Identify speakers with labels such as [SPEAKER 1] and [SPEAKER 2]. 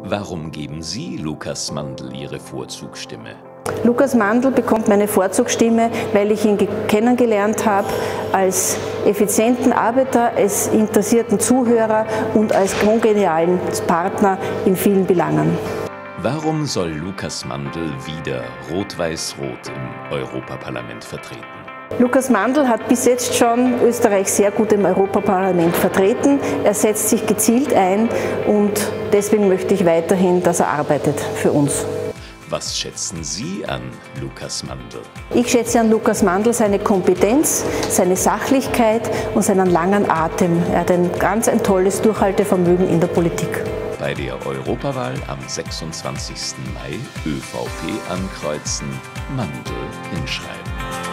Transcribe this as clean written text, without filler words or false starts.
[SPEAKER 1] Warum geben Sie Lukas Mandl Ihre Vorzugsstimme?
[SPEAKER 2] Lukas Mandl bekommt meine Vorzugsstimme, weil ich ihn kennengelernt habe als effizienten Arbeiter, als interessierten Zuhörer und als kongenialen Partner in vielen Belangen.
[SPEAKER 1] Warum soll Lukas Mandl wieder Rot-Weiß-Rot im Europaparlament vertreten?
[SPEAKER 2] Lukas Mandl hat bis jetzt schon Österreich sehr gut im Europaparlament vertreten. Er setzt sich gezielt ein und deswegen möchte ich weiterhin, dass er arbeitet für uns.
[SPEAKER 1] Was schätzen Sie an Lukas Mandl?
[SPEAKER 2] Ich schätze an Lukas Mandl seine Kompetenz, seine Sachlichkeit und seinen langen Atem. Er hat ein tolles Durchhaltevermögen in der Politik.
[SPEAKER 1] Bei der Europawahl am 26. Mai ÖVP ankreuzen, Mandl hinschreiben.